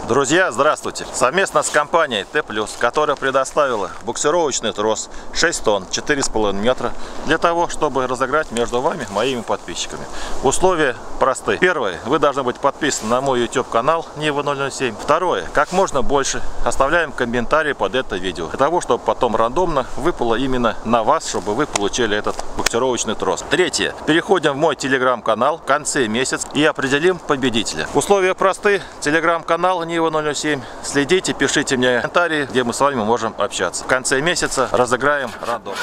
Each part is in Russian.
Друзья, здравствуйте! Совместно с компанией Т+, которая предоставила буксировочный трос 6 тонн, 4,5 метра, для того, чтобы разыграть между вами, моими подписчиками. Условия просты. Первое. Вы должны быть подписаны на мой YouTube канал Нива 007. Второе. Как можно больше оставляем комментарии под это видео, для того, чтобы потом рандомно выпало именно на вас, чтобы вы получили этот буксировочный трос. Третье. Переходим в мой телеграм-канал в конце месяца и определим победителя. Условия просты. Телеграм-канал Нива 007. Следите, пишите мне комментарии, где мы с вами можем общаться. В конце месяца разыграем рандом.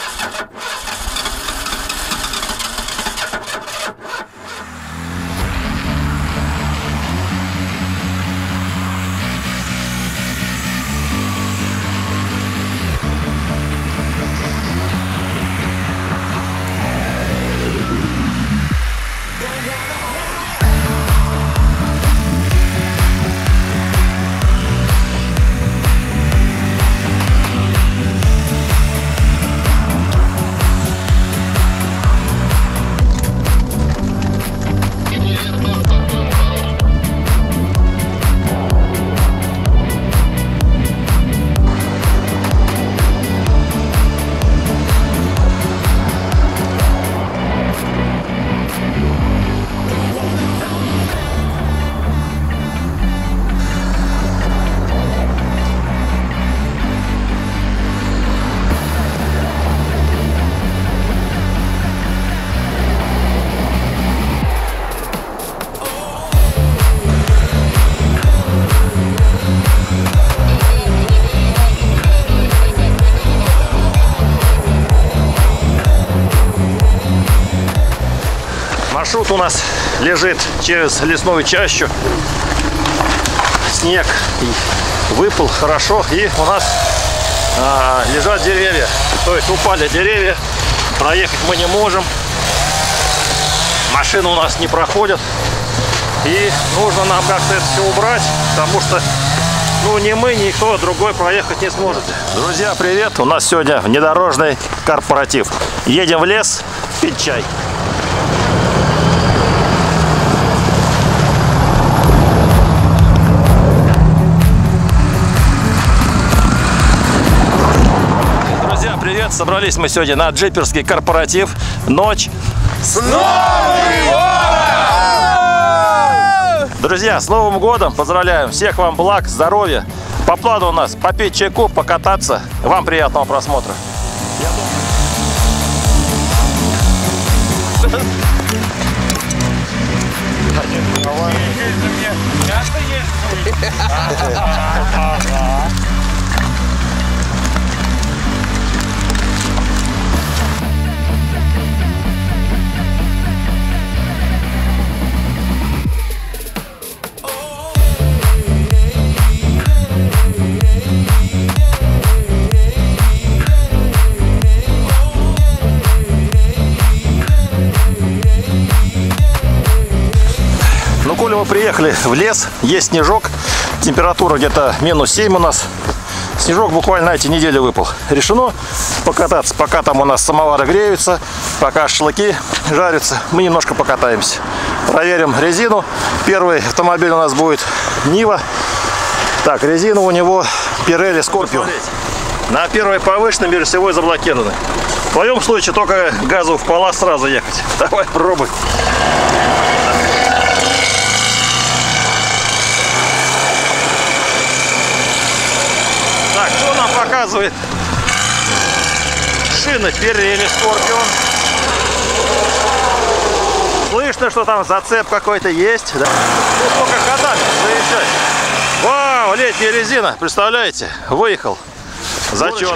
Маршрут у нас лежит через лесную чащу. Снег выпал хорошо, и у нас лежат деревья. То есть упали деревья, проехать мы не можем. Машины у нас не проходят. И нужно нам как-то это все убрать, потому что ни мы, ни никто другой проехать не сможет. Друзья, привет! У нас сегодня внедорожный корпоратив. Едем в лес пить чай. Привет! Собрались мы сегодня на джиперский корпоратив. Ночь с Новым годом! Друзья, с Новым годом! Поздравляем! Всех вам благ, здоровья! По плану у нас попить чайку, покататься. Вам приятного просмотра! Коли мы приехали в лес, есть снежок, температура где-то -7 у нас. Снежок буквально на эти недели выпал. Решено покататься, пока там у нас самовары греются, пока шашлыки жарятся, мы немножко покатаемся. Проверим резину. Первый автомобиль у нас будет Нива. Так, резина у него Pirelli Scorpio. На первой повышенной биржевой заблокированы. В твоем случае только газу в пола сразу ехать. Давай пробуй. Показывает шины Pirelli Scorpio. Слышно, что там зацеп какой-то есть, да? Сколько ходами заезжать. Вау, летняя резина, представляете? Выехал. Зачет.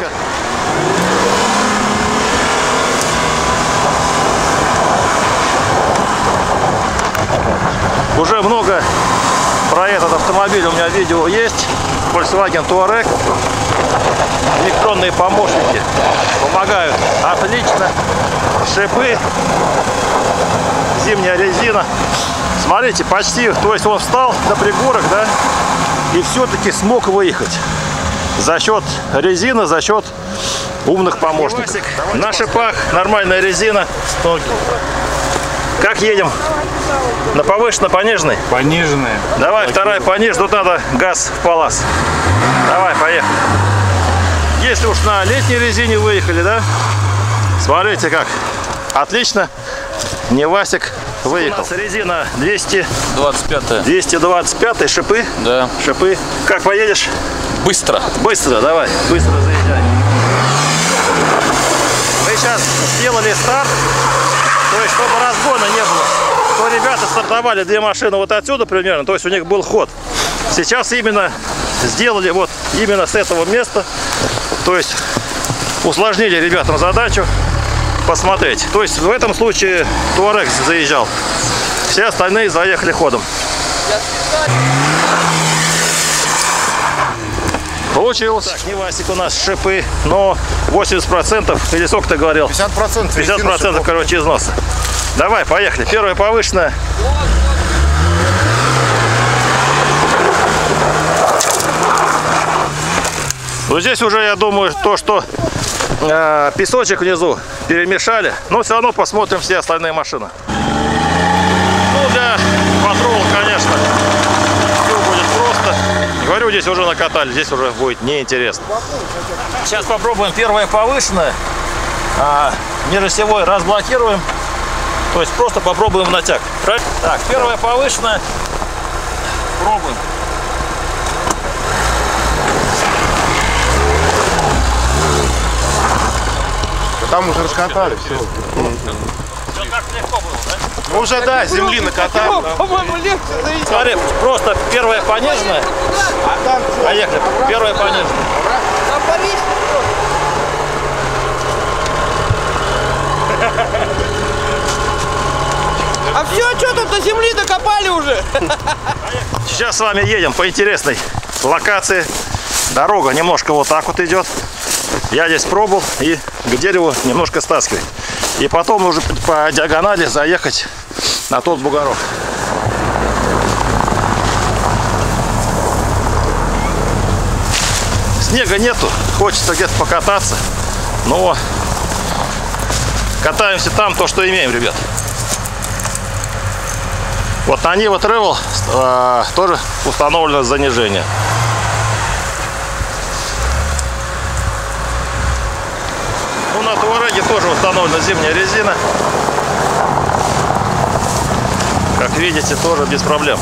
Уже много про этот автомобиль у меня видео есть. Volkswagen Touareg. Электронные помощники помогают отлично. Шипы, зимняя резина. Смотрите, почти, то есть он встал на пригорок, да, и все-таки смог выехать за счет резины, за счет умных помощников. На шипах нормальная резина. Как едем? На повышенной, пониженной? Пониженная. Давай, вторая пониженная. Тут надо газ в палас. Давай, поехали. Если уж на летней резине выехали, да? Смотрите как. Отлично. Невасик выехал. У нас резина 225 шипы. Да. Шипы. Как поедешь? Быстро. Быстро, давай. Быстро заезжай. Мы сейчас сделали старт. То есть, чтобы разгона не было. То ребята стартовали две машины вот отсюда примерно. То есть, у них был ход. Сейчас именно сделали вот именно с этого места. То есть, усложнили ребятам задачу. Посмотреть. То есть в этом случае Touareg заезжал. Все остальные заехали ходом. Получилось. Так, Невасик у нас шипы, но 80%, или сколько ты говорил? 50%. 50%, короче, износа. Давай, поехали. Первая повышенная. Вот здесь уже, я думаю, то, что песочек внизу перемешали, но все равно посмотрим все остальные машины. Ну, для патрола, конечно, все будет просто. Говорю, здесь уже накатали, здесь уже будет неинтересно. Сейчас попробуем первое повышенное. Неросевой разблокируем. То есть просто попробуем натяг. Так, первое повышенное. Пробуем. Там уже раскатали, все. Все так легко было, да? Ну уже, да, земли накатали. По-моему, легче заезжать. Смотри, просто первая пониженная. Поехали. Первая пониженная. На Париж. А все, что тут до земли докопали уже? Сейчас с вами едем по интересной локации. Дорога немножко вот так вот идет. Я здесь пробовал и к дереву немножко стаскивать. И потом уже по диагонали заехать на тот бугорок. Снега нету, хочется где-то покататься. Но катаемся там, то, что имеем, ребят. Вот на Niva Travel тоже установлено занижение. Ну, на Touareg тоже установлена зимняя резина. Как видите, тоже без проблем.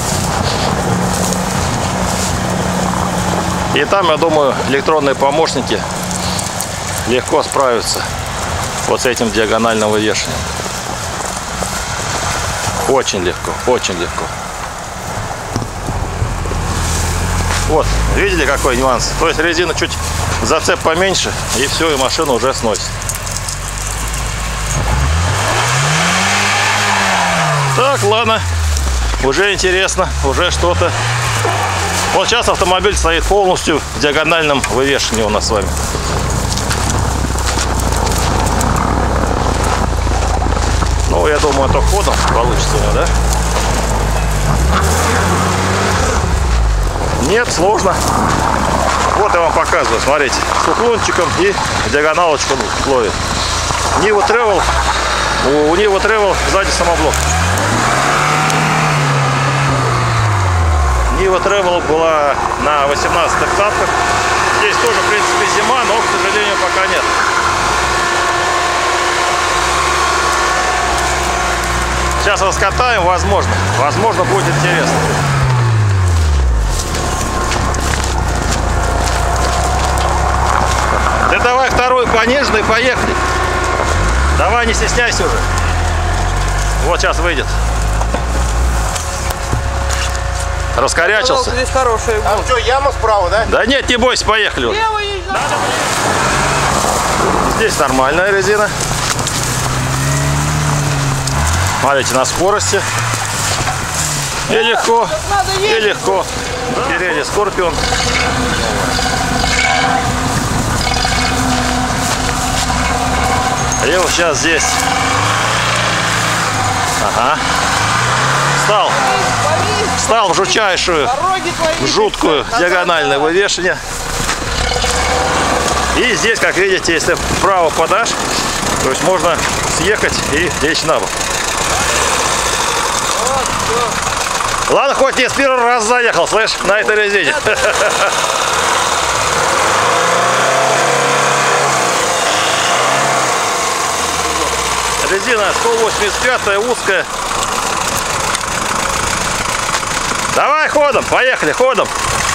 И там, я думаю, электронные помощники легко справятся вот с этим диагональным вывешиванием. Очень легко, очень легко. Вот, видели, какой нюанс? То есть резина чуть зацеп поменьше, и все, и машина уже сносит. Так, ладно, уже интересно, уже что-то. Вот сейчас автомобиль стоит полностью в диагональном вывешивании у нас с вами. Ну, я думаю, это ходом получится у него, да? Нет, сложно. Вот я вам показываю, смотрите, с уклончиком и диагоналочку ловит. Niva Travel, у Niva Travel сзади самоблок. Niva Travel была на 18-х тапках. Здесь тоже, в принципе, зима, но, к сожалению, пока нет. Сейчас раскатаем, возможно. Возможно, будет интересно. Да давай вторую пониженную и поехали. Давай, не стесняйся уже. Вот сейчас выйдет. Раскорячился. Здесь хорошая. А что, яма справа, да? Да нет, не бойся, поехали. Лево езжай. Здесь нормальная резина. Смотрите, на скорости. И легко, и легко. Pirelli Scorpion. И вот сейчас здесь. Ага. Встал в жутчайшую, в жуткую диагональное вывешивание. И здесь, как видите, если вправо подашь, то есть можно съехать и лечь на бок. Ладно, хоть не с первого раза заехал, слышь, на этой резине. Резина 185, узкая. Давай ходом, поехали, ходом.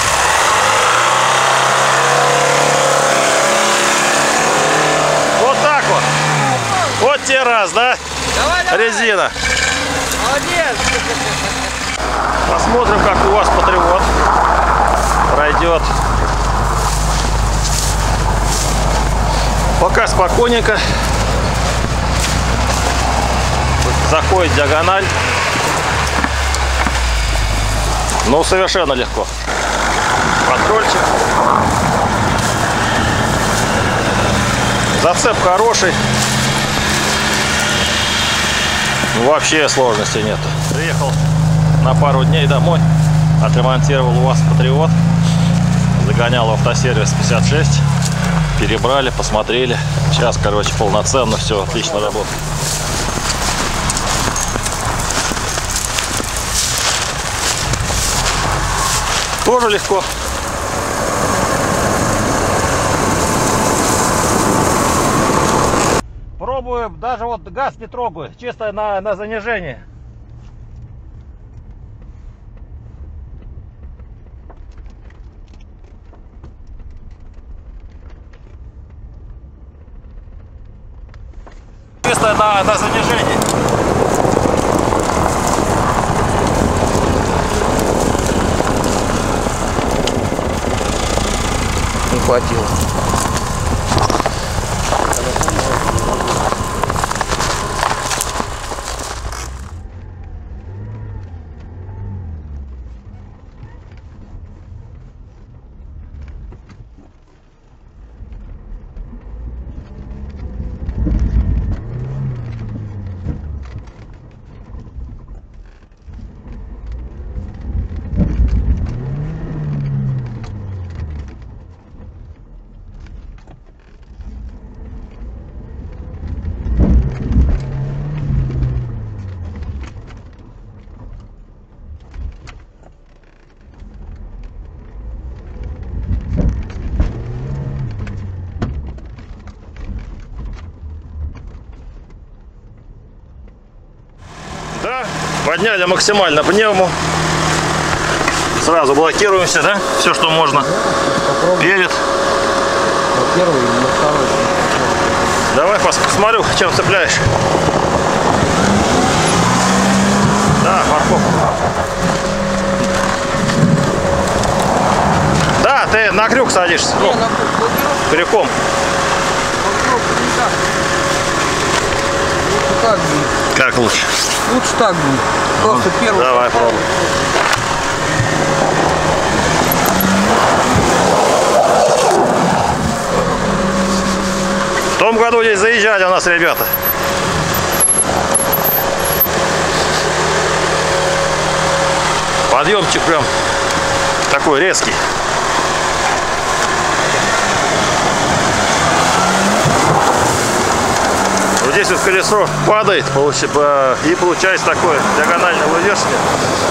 Вот так вот. Вот те раз, да? Давай, давай. Резина. Молодец. Посмотрим, как у вас Патриот пройдет. Пока спокойненько. Заходит диагональ. Ну, совершенно легко. Патрульчик. Зацеп хороший. Вообще сложности нет. Приехал на пару дней домой. Отремонтировал у вас Патриот. Загонял в автосервис 56. Перебрали, посмотрели. Сейчас, короче, полноценно все отлично работает. Тоже легко. Пробую, даже вот газ не трогаю, чисто на занижение. Чисто на занижение. Не хватило. Да, подняли максимально пневму. Сразу блокируемся, да? Все, что можно. Перед. Первый и второй. Давай посмотрю, чем цепляешь. Да, морковку. Да, ты на крюк садишься. Ну, крюком. Так будет. Как лучше? Лучше так будет. Просто первый. Давай, пробуй. В том году здесь заезжали у нас ребята. Подъемчик прям такой резкий. Вот здесь вот колесо падает, и получается такое диагональное вывершение.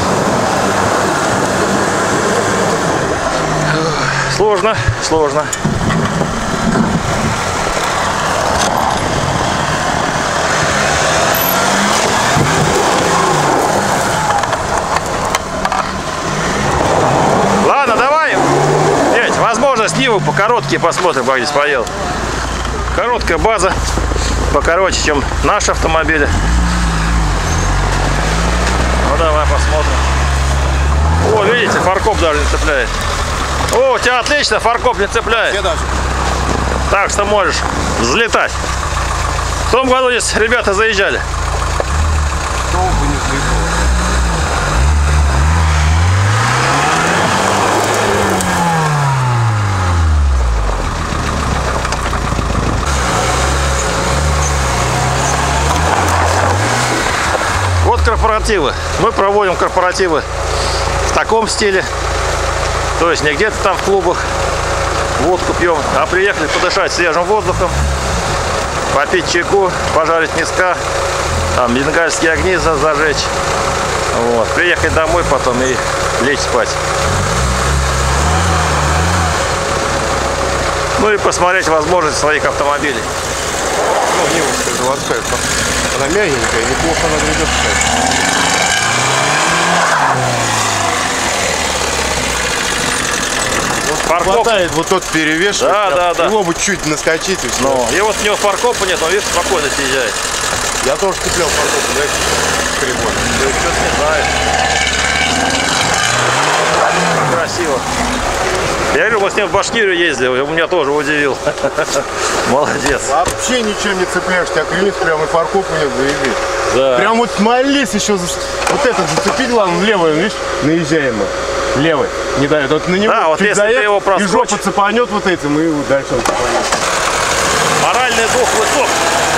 Сложно, сложно. Ладно, давай. Возможно, сниму по короткие посмотрим, как здесь поел. Короткая база, покороче, чем наши автомобили. Ну давай посмотрим. О, видите, фаркоп даже не цепляет. О, у тебя отлично, фаркоп не цепляет. Так что можешь взлетать. В том году здесь ребята заезжали. Вот корпоративы. Мы проводим корпоративы в таком стиле. То есть не где-то там в клубах водку пьем, а приехали подышать свежим воздухом, попить чайку, пожарить миска, там бенгальские огни зажечь. Вот. Приехать домой потом и лечь спать. Ну и посмотреть возможность своих автомобилей. Ну, Нивовская заводская. Она мягенькая, неплохо она гребет, кстати. Фаркоп. Хватает вот тот перевес, Да. его бы чуть наскочить и все. Но. И вот у него фаркопа нет, он, видишь, спокойно съезжает. Я тоже цеплял фаркоп, знаете, прибор. Ты что-то не знаешь. Красиво. Я говорю, мы с ним в Башкирию ездили, он меня тоже удивил. Молодец. Вообще ничего не цепляешь, тебя клинит, прямо и фаркопа нет, заебись. Да. Прям вот молись еще, вот этот зацепить, главное, левый, видишь, наезжаем мы. Левый, не дает, вот на него Да, вот чуть если ты заедет, его и проскочишь. жопа цепанет вот этим, и дальше он цепанет. Моральный дух высок.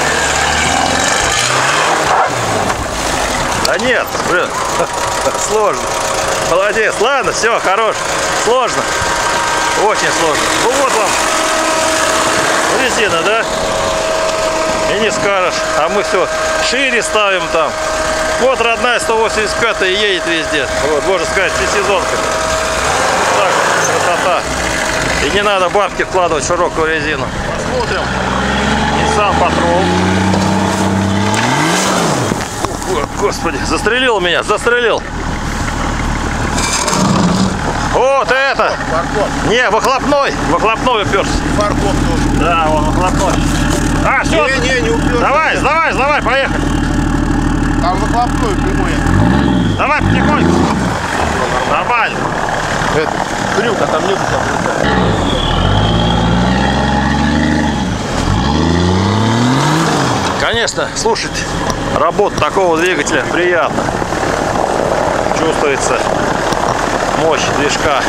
Да нет, блин, сложно. Молодец, ладно, все, хорош. Сложно. Очень сложно. Ну вот вам резина, да? И не скажешь. А мы все шире ставим там. Вот родная 185 и едет везде. Вот, можно сказать, всесезонка. Так, красота. И не надо бабки вкладывать в широкую резину. Посмотрим. Nissan Patrol. Господи, застрелил меня, застрелил. Вот это! Фаркоп. Не, выхлопной уперся. Фаркоп тоже. Да, он выхлопной. А, все. Не уперся. Давай, поехали. Там выхлопной прямой. Давай потихоньку. Нормально. Это, крюк, а там нету там. Конечно, слушать работу такого двигателя приятно. Чувствуется мощь движка.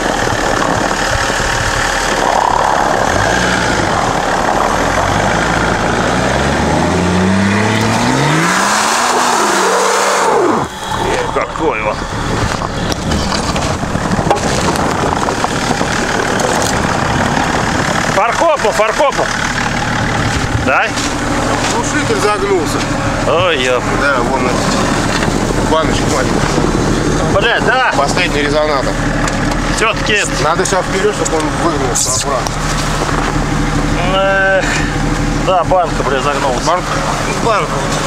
Какой он. Фаркопом. Дай. Глушитель загнулся. Ой, ёп. Да, вон баночка маленькая. Блядь, да. Последний резонатор. Все-таки. Надо сейчас вперед, чтобы он выгнулся обратно. Да, банка, бля, загнулась. Банка.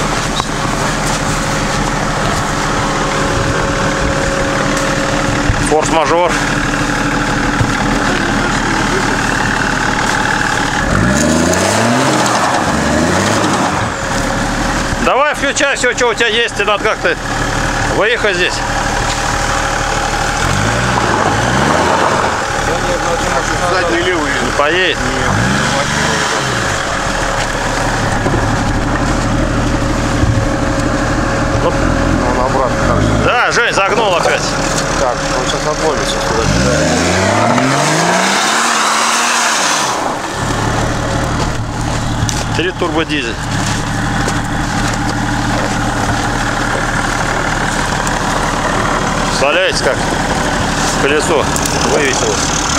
Форс-мажор. Давай включай все, что у тебя есть, и надо как-то выехать здесь. Задний левый. Не поедет. Он обратно так же. Да, Жень, загнул опять. Так, он сейчас отловится сюда. Три турбодизель. Представляете, как колесо вывесилось?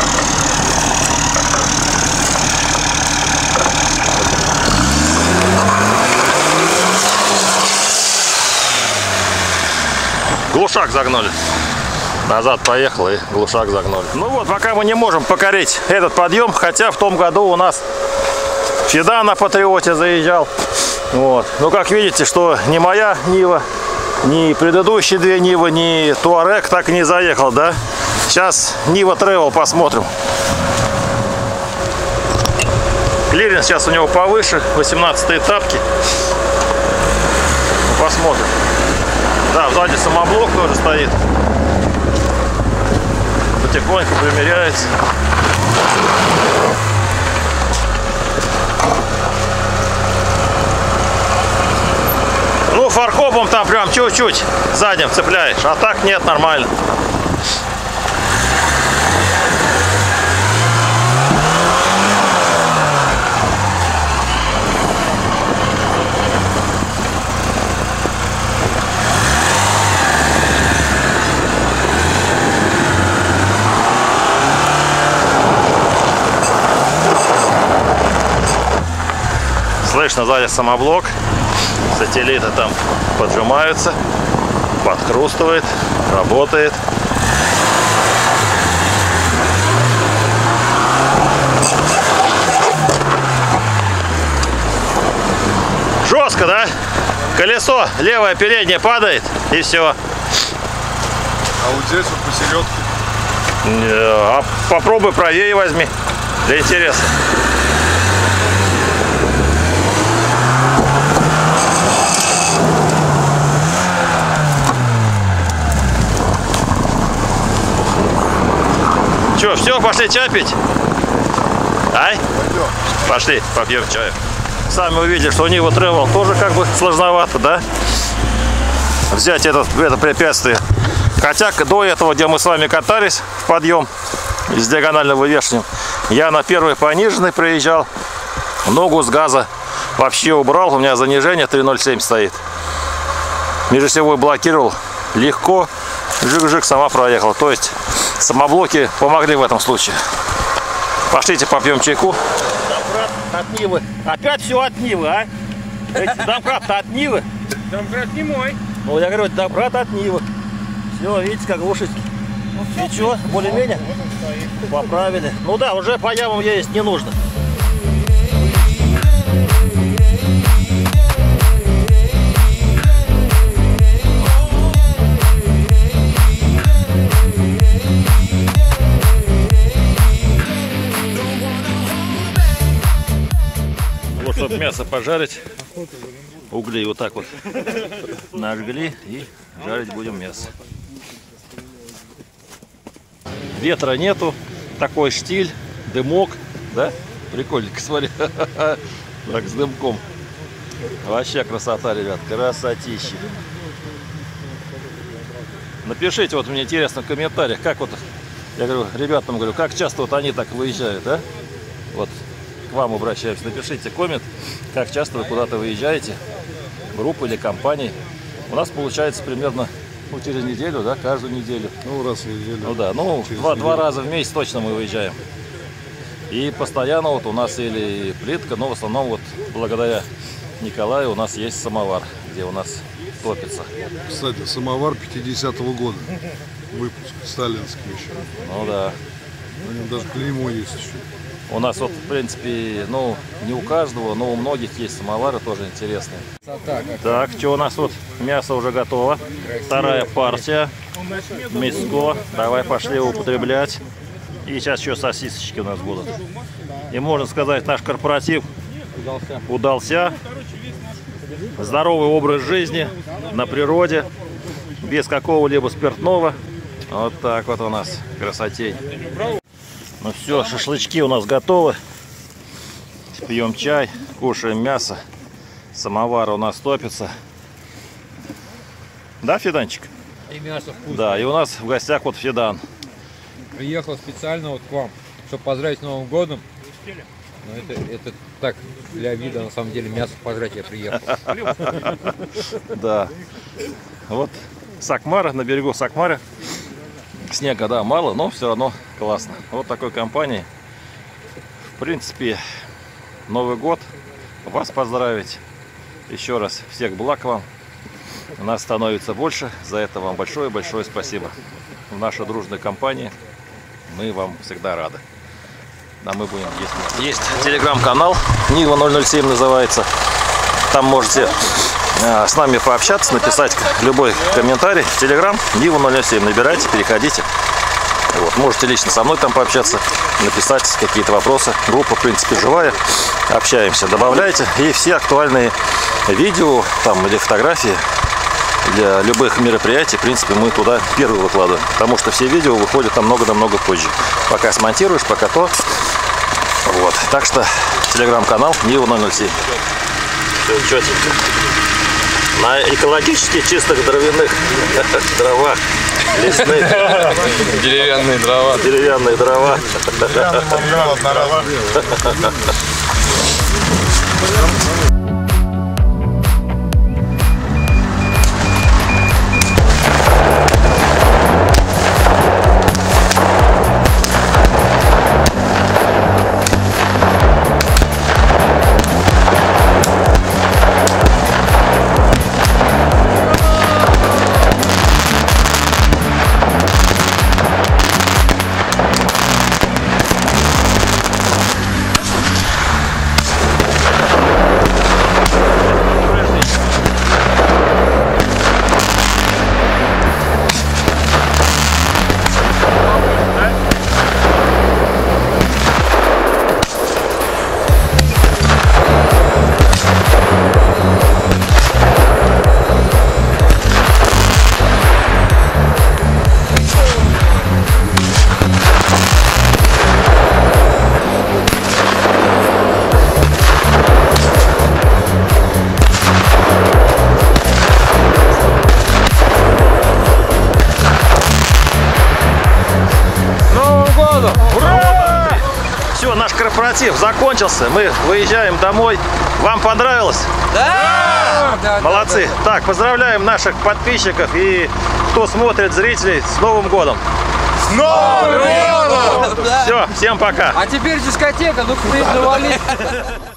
Глушак загнули. Назад поехал и глушак загнули. Ну вот, пока мы не можем покорить этот подъем, хотя в том году у нас Феда на Патриоте заезжал. Вот. Ну, как видите, что ни моя Нива, ни предыдущие две Нивы, ни Туарек так и не заехал, да? Сейчас Нива Тревел посмотрим. Клиренс сейчас у него повыше, 18-й этапки. Ну, посмотрим. Да, сзади самоблок тоже стоит. Потихоньку примеряется. Ну, фаркопом там прям чуть-чуть задним цепляешь, а так нет, нормально. Слышно сзади самоблок, сателлиты там поджимаются. Подхрустывает, работает. Жестко, да? Колесо левое переднее падает, и все. А вот здесь вот посередке. А попробуй правее возьми, для интереса. Че, все, пошли чай пить? Ай? Пойдем. Пошли, попьем чаю. Сами увидели, что у Нива Travel тоже как бы сложновато, да? Взять это препятствие. Хотя до этого, где мы с вами катались в подъем с диагональным вывешиванием, я на первой пониженной проезжал, ногу с газа вообще убрал, у меня занижение 3.07 стоит. Межосевой блокировал, легко, жик-жик, сама проехала. То есть самоблоки помогли в этом случае. Пошлите попьем чайку. От Нивы. Опять все от Нивы, а? Домкрат-то от Нивы. Домкрат не мой. Ну, я говорю, домкрат от Нивы. Все, видите, как глушить. И что, более-менее? Поправили. Ну да, уже по ямам ездить не нужно. Вот, чтобы мясо пожарить, угли вот так вот нажгли и жарить будем мясо. Ветра нету, такой штиль, дымок, да? Прикольненько, смотри. Так, с дымком. Вообще красота, ребят, красотища. Напишите, вот мне интересно в комментариях, как вот, я говорю, ребятам говорю, как часто вот они так выезжают, да? Вот, к вам обращаюсь, напишите коммент, как часто вы куда-то выезжаете, группы или компании. У нас получается примерно, ну, через неделю, да, каждую неделю. Ну, раз в неделю. Ну да, ну, два раза в месяц точно мы выезжаем. И постоянно вот у нас или плитка, но в основном вот благодаря Николаю у нас есть самовар, где у нас топится. Кстати, самовар 50-го года. Выпуск сталинский еще. Ну да. У него даже клеймо есть еще. У нас вот, в принципе, ну, не у каждого, но у многих есть самовары, тоже интересные. Так, что у нас вот? Мясо уже готово. Вторая партия. Мяско. Давай пошли употреблять. И сейчас еще сосисочки у нас будут. И можно сказать, наш корпоратив удался. Здоровый образ жизни на природе, без какого-либо спиртного. Вот так вот у нас красотень. Ну все, шашлычки у нас готовы. Пьем чай, кушаем мясо. Самовар у нас топится. Да, Феданчик? И мясо вкусное. Да, и у нас в гостях вот Федан. Приехал специально вот к вам, чтобы поздравить с Новым годом. Но это так, для вида, на самом деле, мясо пожрать я приехал. Да. Вот Сакмара, на берегу Сакмары. Снега, да, мало, но все равно классно. Вот такой компании. В принципе, Новый год. Вас поздравить. Еще раз всех благ вам. Нас становится больше. За это вам большое-большое спасибо. В нашей дружной компании мы вам всегда рады. А мы будем есть. Есть телеграм-канал, Нива 007 называется. Там можете с нами пообщаться, написать любой комментарий в телеграм, Нива 007. Набирайте, переходите. Вот, можете лично со мной там пообщаться, написать какие-то вопросы. Группа, в принципе, живая. Общаемся, добавляйте. И все актуальные видео там, или фотографии для любых мероприятий, в принципе, мы туда первые выкладываем. Потому что все видео выходят намного позже. Пока смонтируешь, пока то. Вот. Так что телеграм-канал Нива 007. Все четенько. На экологически чистых дровяных дровах. Лесных. Деревянные дрова. Деревянные дрова. Деревянный мангал одноразовый. наш корпоратив закончился. Мы выезжаем домой. Вам понравилось? Да! Молодцы. Так, поздравляем наших подписчиков и кто смотрит, зрителей, с Новым годом. С Новым годом! Все, всем пока. А теперь дискотека, ну-ка ты завали.